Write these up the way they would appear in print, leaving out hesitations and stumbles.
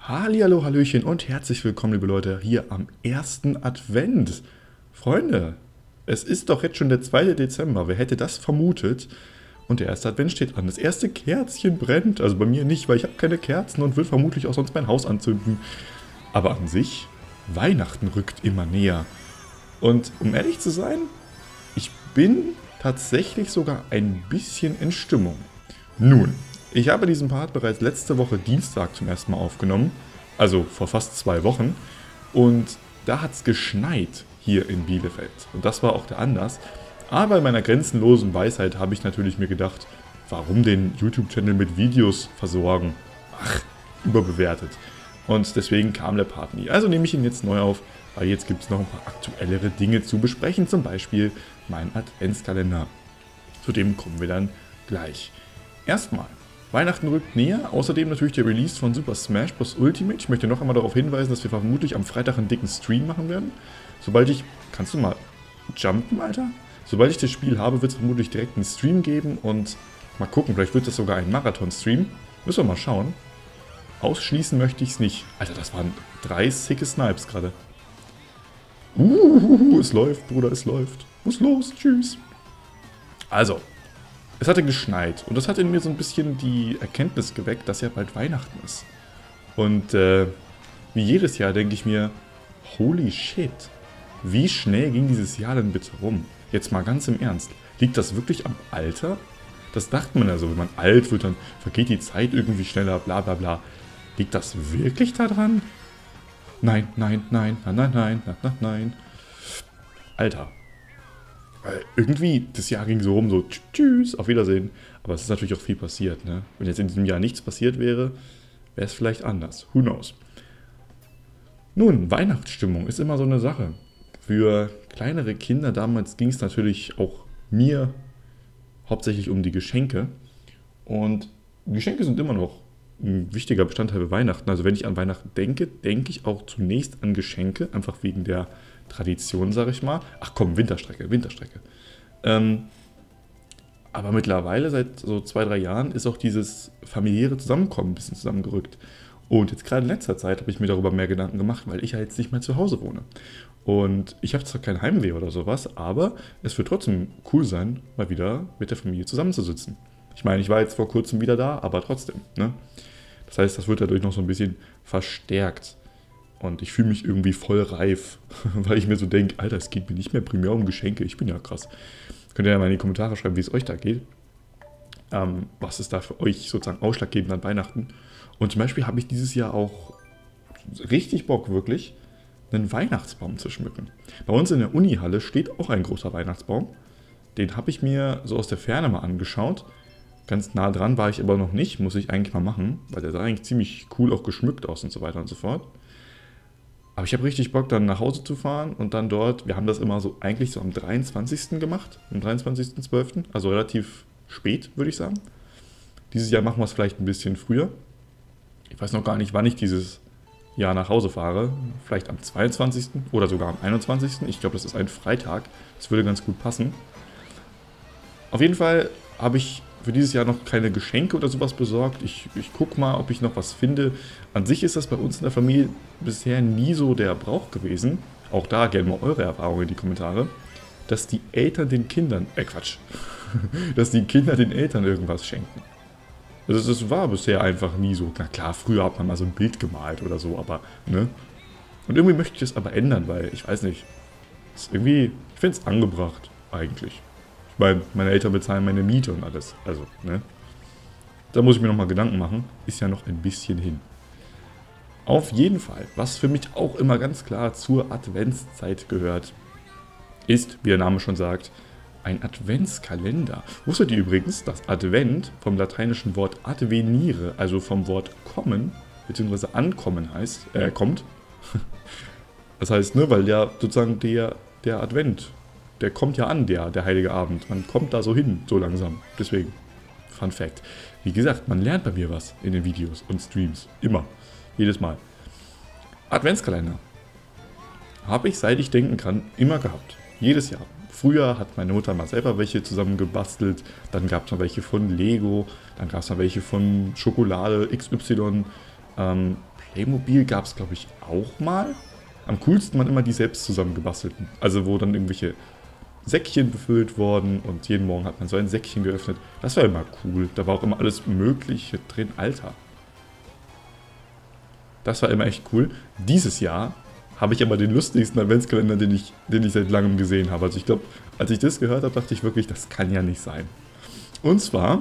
Hallihallo, Hallöchen und herzlich willkommen, liebe Leute, hier am ersten Advent. Freunde, es ist doch jetzt schon der 2. Dezember, wer hätte das vermutet? Und der erste Advent steht an, das erste Kerzchen brennt, also bei mir nicht, weil ich habe keine Kerzen und will vermutlich auch sonst mein Haus anzünden. Aber an sich, Weihnachten rückt immer näher. Und um ehrlich zu sein, ich bin tatsächlich sogar ein bisschen in Stimmung. Nun, ich habe diesen Part bereits letzte Woche Dienstag zum ersten Mal aufgenommen, also vor fast 2 Wochen. Und da hat es geschneit hier in Bielefeld. Und das war auch der Anlass. Aber in meiner grenzenlosen Weisheit habe ich natürlich mir gedacht, warum den YouTube-Channel mit Videos versorgen? Ach, überbewertet. Und deswegen kam der Part nie. Also nehme ich ihn jetzt neu auf, weil jetzt gibt es noch ein paar aktuellere Dinge zu besprechen. Zum Beispiel mein Adventskalender. Zu dem kommen wir dann gleich. Erstmal, Weihnachten rückt näher, außerdem natürlich der Release von Super Smash Bros. Ultimate. Ich möchte noch einmal darauf hinweisen, dass wir vermutlich am Freitag einen dicken Stream machen werden. Sobald ich... Kannst du mal jumpen, Alter? Sobald ich das Spiel habe, wird es vermutlich direkt einen Stream geben und mal gucken, vielleicht wird das sogar ein Marathon-Stream. Müssen wir mal schauen. Ausschließen möchte ich es nicht. Alter, das waren 3 sicke Snipes gerade. Es läuft, Bruder, es läuft. Muss los, tschüss. Also, es hatte geschneit und das hat in mir so ein bisschen die Erkenntnis geweckt, dass ja bald Weihnachten ist. Und wie jedes Jahr denke ich mir, holy shit, wie schnell ging dieses Jahr denn bitte rum? Jetzt mal ganz im Ernst, liegt das wirklich am Alter? Das dachte man ja so, wenn man alt wird, dann vergeht die Zeit irgendwie schneller, bla bla bla. Liegt das wirklich daran? Nein, nein, nein, nein, nein, nein, nein, nein, nein. Alter. Irgendwie, das Jahr ging so rum, so tschüss, auf Wiedersehen. Aber es ist natürlich auch viel passiert, ne? Wenn jetzt in diesem Jahr nichts passiert wäre, wäre es vielleicht anders. Who knows? Nun, Weihnachtsstimmung ist immer so eine Sache. Für kleinere Kinder damals ging es natürlich auch mir hauptsächlich um die Geschenke. Und Geschenke sind immer noch ein wichtiger Bestandteil bei Weihnachten. Also wenn ich an Weihnachten denke, denke ich auch zunächst an Geschenke, einfach wegen der Tradition, sage ich mal. Ach komm, Winterstrecke. Aber mittlerweile, seit so 2, 3 Jahren, ist auch dieses familiäre Zusammenkommen ein bisschen zusammengerückt. Und jetzt gerade in letzter Zeit habe ich mir darüber mehr Gedanken gemacht, weil ich ja jetzt nicht mehr zu Hause wohne. Und ich habe zwar kein Heimweh oder sowas, aber es wird trotzdem cool sein, mal wieder mit der Familie zusammenzusitzen. Ich meine, ich war jetzt vor kurzem wieder da, aber trotzdem, ne? Das heißt, das wird dadurch noch so ein bisschen verstärkt. Und ich fühle mich irgendwie voll reif, weil ich mir so denke, Alter, es geht mir nicht mehr primär um Geschenke, ich bin ja krass. Könnt ihr ja mal in die Kommentare schreiben, wie es euch da geht. Was ist da für euch sozusagen ausschlaggebend an Weihnachten? Und zum Beispiel habe ich dieses Jahr auch richtig Bock, wirklich, einen Weihnachtsbaum zu schmücken. Bei uns in der Unihalle steht auch ein großer Weihnachtsbaum. Den habe ich mir so aus der Ferne mal angeschaut. Ganz nah dran war ich aber noch nicht, muss ich eigentlich mal machen, weil der sah eigentlich ziemlich cool auch geschmückt aus und so weiter und so fort. Aber ich habe richtig Bock, dann nach Hause zu fahren und dann dort, wir haben das immer so eigentlich so am 23. gemacht, am 23.12., also relativ spät, würde ich sagen. Dieses Jahr machen wir es vielleicht ein bisschen früher. Ich weiß noch gar nicht, wann ich dieses Jahr nach Hause fahre. Vielleicht am 22. oder sogar am 21. Ich glaube, das ist ein Freitag. Das würde ganz gut passen. Auf jeden Fall habe ich für dieses Jahr noch keine Geschenke oder sowas besorgt. Ich gucke mal, ob ich noch was finde. An sich ist das bei uns in der Familie bisher nie so der Brauch gewesen. Auch da gerne mal eure Erfahrungen in die Kommentare. Dass die Eltern den Kindern, dass die Kinder den Eltern irgendwas schenken. Also das war bisher einfach nie so. Na klar, früher hat man mal so ein Bild gemalt oder so, aber, ne? Und irgendwie möchte ich das aber ändern, weil, ich weiß nicht, ist irgendwie, ich finde es angebracht, eigentlich. Ich meine, meine Eltern bezahlen meine Miete und alles, also, ne? Da muss ich mir nochmal Gedanken machen, ist ja noch ein bisschen hin. Auf jeden Fall, was für mich auch immer ganz klar zur Adventszeit gehört, ist, wie der Name schon sagt, ein Adventskalender. Wusstet ihr übrigens, dass Advent vom lateinischen Wort advenire, also vom Wort kommen, beziehungsweise ankommen kommt? Das heißt, ne, weil ja sozusagen der Advent, der kommt ja an, der heilige Abend. Man kommt da so hin, so langsam. Deswegen, Fun Fact. Wie gesagt, man lernt bei mir was in den Videos und Streams. Immer. Jedes Mal. Adventskalender. Habe ich, seit ich denken kann, immer gehabt. Jedes Jahr. Früher hat meine Mutter mal selber welche zusammen gebastelt, dann gab es mal welche von Lego, dann gab es mal welche von Schokolade XY, Playmobil gab es, glaube ich, auch mal. Am coolsten waren immer die selbst zusammengebastelten. Also wo dann irgendwelche Säckchen befüllt wurden und jeden Morgen hat man so ein Säckchen geöffnet. Das war immer cool. Da war auch immer alles Mögliche drin. Alter. Das war immer echt cool. Dieses Jahr habe ich aber den lustigsten Adventskalender, den ich seit langem gesehen habe. Also ich glaube, als ich das gehört habe, dachte ich wirklich, das kann ja nicht sein. Und zwar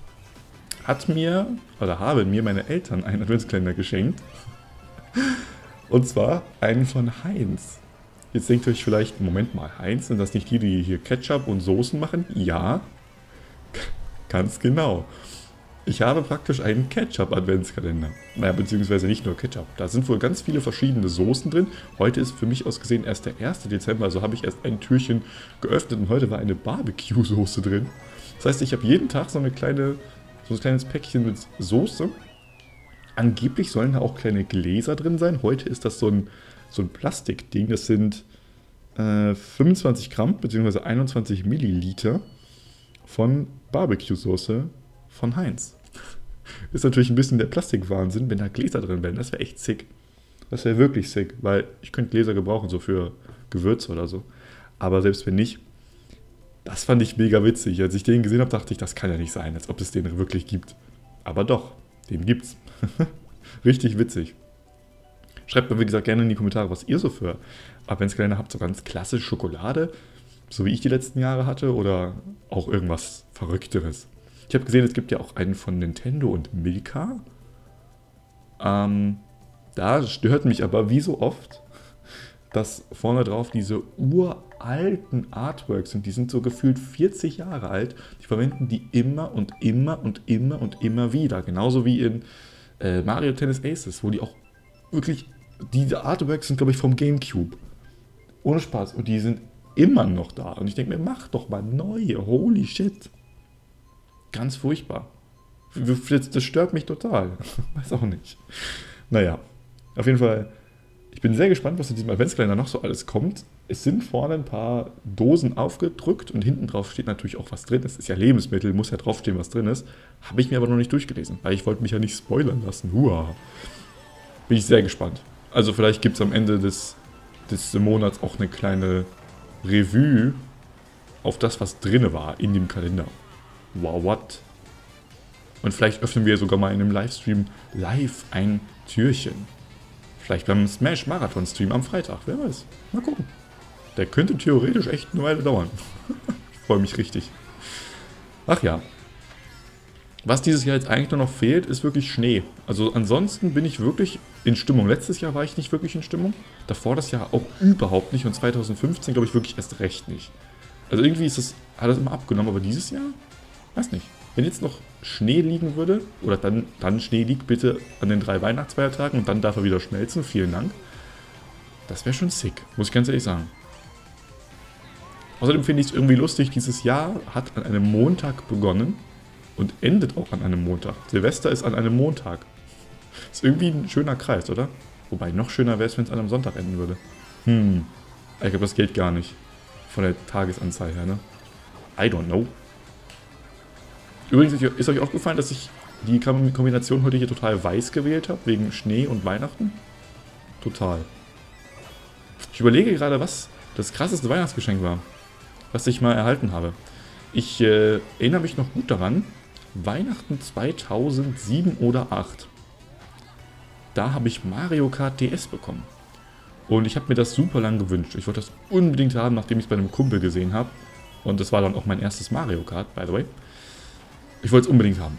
haben mir meine Eltern einen Adventskalender geschenkt. Und zwar einen von Heinz. Jetzt denkt ihr euch vielleicht, Moment mal, Heinz, sind das nicht die hier Ketchup und Soßen machen? Ja, ganz genau. Ich habe praktisch einen Ketchup-Adventskalender. Naja, beziehungsweise nicht nur Ketchup. Da sind wohl ganz viele verschiedene Soßen drin. Heute ist für mich aus gesehen erst der 1. Dezember, also habe ich erst ein Türchen geöffnet und heute war eine Barbecue-Soße drin. Das heißt, ich habe jeden Tag so ein kleines Päckchen mit Soße. Angeblich sollen da auch kleine Gläser drin sein. Heute ist das so ein Plastikding. Das sind 25 Gramm bzw. 21 Milliliter von Barbecue-Soße von Heinz. Ist natürlich ein bisschen der Plastikwahnsinn, wenn da Gläser drin wären. Das wäre echt sick. Das wäre wirklich sick, weil ich könnte Gläser gebrauchen, so für Gewürze oder so. Aber selbst wenn nicht, das fand ich mega witzig. Als ich den gesehen habe, dachte ich, das kann ja nicht sein, als ob es den wirklich gibt. Aber doch, den gibt's. Richtig witzig. Schreibt mir, wie gesagt, gerne in die Kommentare, was ihr so für Adventskalender habt. So ganz klassisch Schokolade, so wie ich die letzten Jahre hatte, oder auch irgendwas Verrückteres. Ich habe gesehen, es gibt ja auch einen von Nintendo und Milka. Da stört mich aber wie so oft, dass vorne drauf diese uralten Artworks sind. Die sind so gefühlt 40 Jahre alt. Die verwenden die immer und immer und immer und immer wieder. Genauso wie in Mario Tennis Aces, wo die auch wirklich, diese Artworks sind, glaube ich, vom Gamecube. Ohne Spaß. Und die sind immer noch da. Und ich denke mir, mach doch mal neue. Holy shit. Ganz furchtbar. Das stört mich total. Weiß auch nicht. Naja, auf jeden Fall, ich bin sehr gespannt, was in diesem Adventskalender noch so alles kommt. Es sind vorne ein paar Dosen aufgedrückt und hinten drauf steht natürlich auch was drin. Es ist ja Lebensmittel, muss ja draufstehen, was drin ist. Habe ich mir aber noch nicht durchgelesen, weil ich wollte mich ja nicht spoilern lassen. Hua. Bin ich sehr gespannt. Also vielleicht gibt es am Ende des Monats auch eine kleine Revue auf das, was drin war in dem Kalender. Wow, what? Und vielleicht öffnen wir sogar mal in einem Livestream live ein Türchen. Vielleicht beim Smash-Marathon-Stream am Freitag, wer weiß. Mal gucken. Der könnte theoretisch echt eine Weile dauern. Ich freue mich richtig. Ach ja. Was dieses Jahr jetzt eigentlich nur noch fehlt, ist wirklich Schnee. Also ansonsten bin ich wirklich in Stimmung. Letztes Jahr war ich nicht wirklich in Stimmung. Davor das Jahr auch überhaupt nicht. Und 2015 glaube ich wirklich erst recht nicht. Also irgendwie hat das immer abgenommen. Aber dieses Jahr? Weiß nicht. Wenn jetzt noch Schnee liegen würde, oder dann Schnee liegt, bitte an den 3 Weihnachtsfeiertagen und dann darf er wieder schmelzen, vielen Dank. Das wäre schon sick, muss ich ganz ehrlich sagen. Außerdem finde ich es irgendwie lustig, dieses Jahr hat an einem Montag begonnen und endet auch an einem Montag. Silvester ist an einem Montag. Ist irgendwie ein schöner Kreis, oder? Wobei noch schöner wäre es, wenn es an einem Sonntag enden würde. Ich glaube, das geht gar nicht. Von der Tagesanzahl her, ne? I don't know. Übrigens ist euch aufgefallen, dass ich die Kombination heute hier total weiß gewählt habe, wegen Schnee und Weihnachten? Total. Ich überlege gerade, was das krasseste Weihnachtsgeschenk war, was ich mal erhalten habe. Ich erinnere mich noch gut daran, Weihnachten 2007 oder 2008. Da habe ich Mario Kart DS bekommen. Und ich habe mir das super lang gewünscht. Ich wollte das unbedingt haben, nachdem ich es bei einem Kumpel gesehen habe. Und das war dann auch mein erstes Mario Kart, by the way. Ich wollte es unbedingt haben.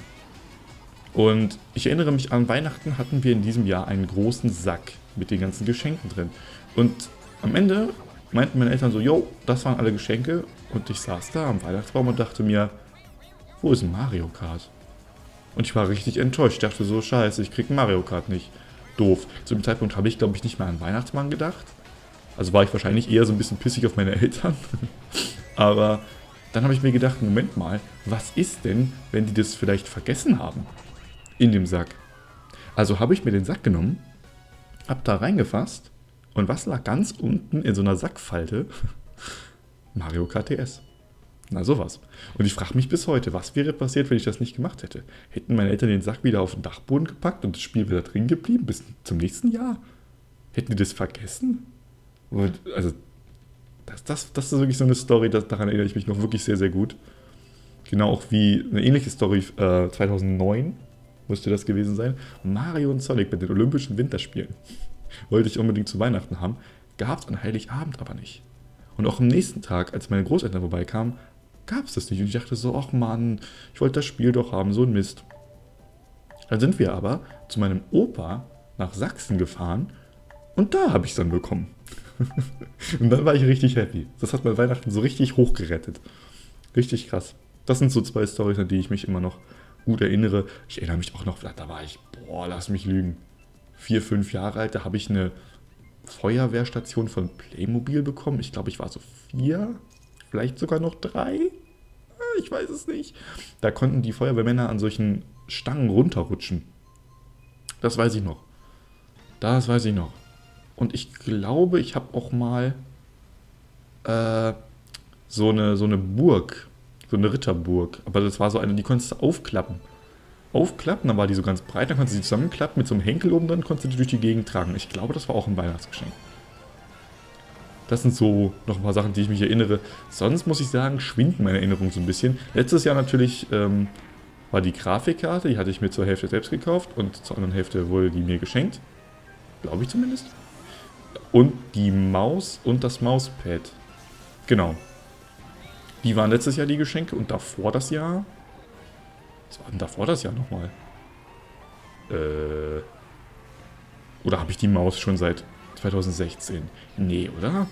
Und ich erinnere mich, an Weihnachten hatten wir in diesem Jahr einen großen Sack mit den ganzen Geschenken drin. Und am Ende meinten meine Eltern so, yo, das waren alle Geschenke. Und ich saß da am Weihnachtsbaum und dachte mir, wo ist ein Mario Kart? Und ich war richtig enttäuscht. Ich dachte so, scheiße, ich krieg ein Mario Kart nicht. Doof. Zu dem Zeitpunkt habe ich, glaube ich, nicht mehr an Weihnachtsmann gedacht. Also war ich wahrscheinlich eher so ein bisschen pissig auf meine Eltern. Aber dann habe ich mir gedacht, Moment mal, was ist denn, wenn die das vielleicht vergessen haben in dem Sack? Also habe ich mir den Sack genommen, habe da reingefasst und was lag ganz unten in so einer Sackfalte? Mario Kart DS. Na sowas. Und ich frage mich bis heute, was wäre passiert, wenn ich das nicht gemacht hätte? Hätten meine Eltern den Sack wieder auf den Dachboden gepackt und das Spiel wieder drin geblieben bis zum nächsten Jahr? Hätten die das vergessen? Also, das ist wirklich so eine Story, daran erinnere ich mich noch wirklich sehr, sehr gut. Genau auch wie eine ähnliche Story 2009 müsste das gewesen sein. Mario und Sonic mit den Olympischen Winterspielen. Wollte ich unbedingt zu Weihnachten haben. Gab es an Heiligabend aber nicht. Und auch am nächsten Tag, als meine Großeltern vorbeikamen, gab es das nicht. Und ich dachte so, ach Mann, ich wollte das Spiel doch haben, so ein Mist. Dann sind wir aber zu meinem Opa nach Sachsen gefahren und da habe ich es dann bekommen. Und dann war ich richtig happy. Das hat mein Weihnachten so richtig hochgerettet. Richtig krass. Das sind so zwei Storys, an die ich mich immer noch gut erinnere. Ich erinnere mich auch noch, da war ich, lass mich lügen, 4, 5 Jahre alt, da habe ich eine Feuerwehrstation von Playmobil bekommen. Ich glaube, ich war so 4, vielleicht sogar noch 3. Ich weiß es nicht. Da konnten die Feuerwehrmänner an solchen Stangen runterrutschen. Das weiß ich noch. Das weiß ich noch. Und ich glaube, ich habe auch mal so eine Burg, so eine Ritterburg. Aber das war so eine, die konntest du aufklappen. Aufklappen, dann war die so ganz breit, dann konntest du sie zusammenklappen mit so einem Henkel oben drin, konntest du die durch die Gegend tragen. Ich glaube, das war auch ein Weihnachtsgeschenk. Das sind so noch ein paar Sachen, die ich mich erinnere. Sonst muss ich sagen, schwinden meine Erinnerungen so ein bisschen. Letztes Jahr natürlich war die Grafikkarte, die hatte ich mir zur Hälfte selbst gekauft und zur anderen Hälfte wurde die mir geschenkt. Glaube ich zumindest. Und die Maus und das Mauspad. Genau. Die waren letztes Jahr die Geschenke und davor das Jahr... Was war denn davor das Jahr nochmal? Oder habe ich die Maus schon seit 2016? Nee, oder?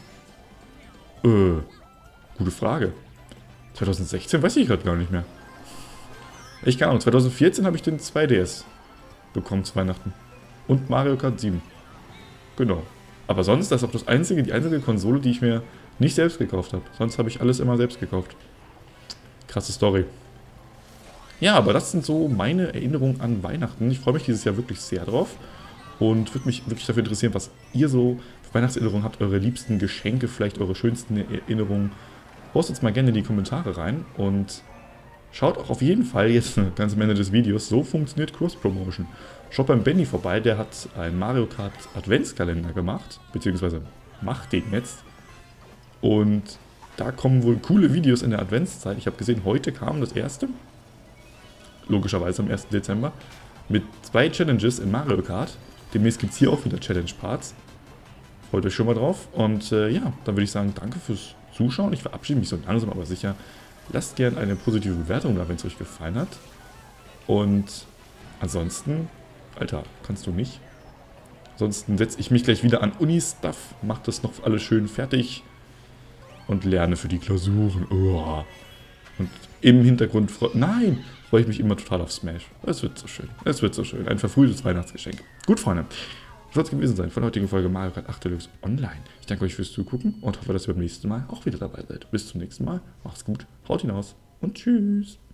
Gute Frage. 2016 weiß ich gerade gar nicht mehr. Ich keine Ahnung, 2014 habe ich den 2DS bekommen zu Weihnachten. Und Mario Kart 7. Genau. Aber sonst, das ist auch die einzige Konsole, die ich mir nicht selbst gekauft habe. Sonst habe ich alles immer selbst gekauft. Krasse Story. Ja, aber das sind so meine Erinnerungen an Weihnachten. Ich freue mich dieses Jahr wirklich sehr drauf und würde mich wirklich dafür interessieren, was ihr so für Weihnachtserinnerungen habt, eure liebsten Geschenke, vielleicht eure schönsten Erinnerungen. Postet es mal gerne in die Kommentare rein und schaut auch auf jeden Fall jetzt ganz am Ende des Videos, so funktioniert Cross-Promotion. Schaut beim Benny vorbei, der hat einen Mario Kart Adventskalender gemacht, beziehungsweise macht den jetzt. Und da kommen wohl coole Videos in der Adventszeit. Ich habe gesehen, heute kam das erste. Logischerweise am 1. Dezember, mit 2 Challenges in Mario Kart. Demnächst gibt es hier auch wieder Challenge-Parts. Freut euch schon mal drauf. Und ja, dann würde ich sagen, danke fürs Zuschauen. Ich verabschiede mich so langsam, aber sicher. Lasst gerne eine positive Bewertung da, wenn es euch gefallen hat. Und ansonsten, Alter, kannst du nicht. Ansonsten setze ich mich gleich wieder an Uni-Stuff, mache das noch alles schön fertig und lerne für die Klausuren. Oh. Und im Hintergrund freue ich mich immer total auf Smash. Es wird so schön. Es wird so schön. Ein verfrühtes Weihnachtsgeschenk. Gut, Freunde. Das soll es gewesen sein von der heutigen Folge Mario Kart 8 Deluxe Online. Ich danke euch fürs Zugucken und hoffe, dass ihr beim nächsten Mal auch wieder dabei seid. Bis zum nächsten Mal. Macht's gut. Haut hinaus und tschüss.